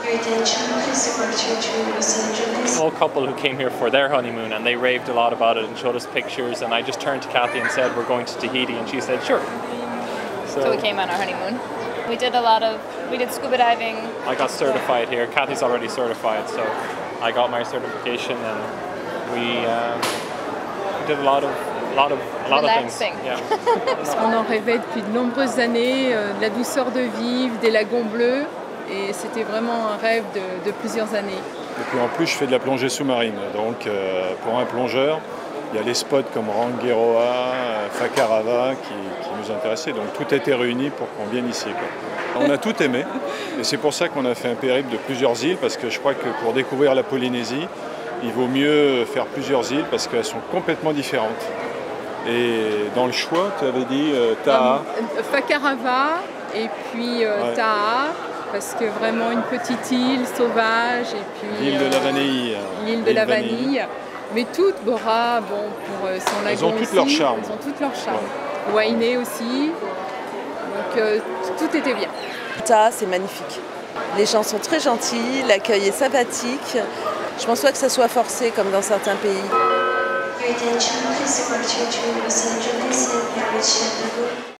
Old couple who came here for their honeymoon and they raved a lot about it and showed us pictures, and I just turned to Kathy and said we're going to Tahiti, and she said sure. So we came on our honeymoon. We did scuba diving. I got certified here. Kathy's already certified, so I got my certification, and we did a lot of things. Yeah. On en rêvait depuis de nombreuses années, de la douceur de vivre, des lagons bleus, et c'était vraiment un rêve de plusieurs années. Et puis en plus, je fais de la plongée sous-marine, donc pour un plongeur, il y a les spots comme Rangiroa, Fakarava qui nous intéressaient, donc tout était réuni pour qu'on vienne ici, quoi. On a tout aimé, et c'est pour ça qu'on a fait un périple de plusieurs îles, parce que je crois que pour découvrir la Polynésie, il vaut mieux faire plusieurs îles parce qu'elles sont complètement différentes. Et dans le choix, tu avais dit Taha. Fakarava et puis Taha, parce que vraiment une petite île sauvage, et puis l'île de la Vanille. L'île de la Vanille. Mais toutes, Bora, bon, pour son lagon, elles ont toutes leur charme. Elles ont toutes leur charme. Ouais. Wainé aussi. Donc tout était bien. Taha, c'est magnifique. Les gens sont très gentils, l'accueil est sympathique. Je pense pas que ça soit forcé comme dans certains pays.